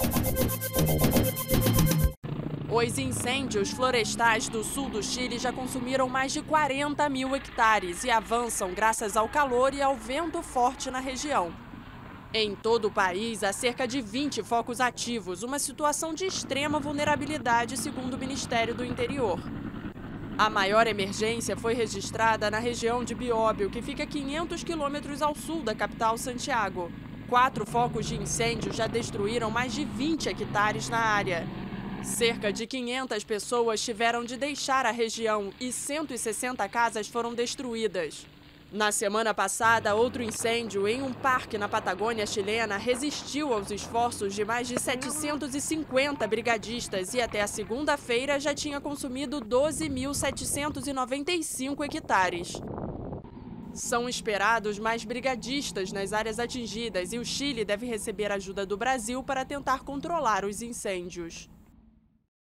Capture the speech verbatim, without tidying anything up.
Os incêndios florestais do sul do Chile já consumiram mais de quarenta mil hectares e avançam graças ao calor e ao vento forte na região. Em todo o país, há cerca de vinte focos ativos, uma situação de extrema vulnerabilidade, segundo o Ministério do Interior. A maior emergência foi registrada na região de Bióbio, que fica a quinhentos quilômetros ao sul da capital Santiago. Quatro focos de incêndio já destruíram mais de vinte hectares na área. Cerca de quinhentas pessoas tiveram de deixar a região e cento e sessenta casas foram destruídas. Na semana passada, outro incêndio em um parque na Patagônia chilena resistiu aos esforços de mais de setecentos e cinquenta brigadistas e até a segunda-feira já tinha consumido doze mil setecentos e noventa e cinco hectares. São esperados mais brigadistas nas áreas atingidas e o Chile deve receber ajuda do Brasil para tentar controlar os incêndios.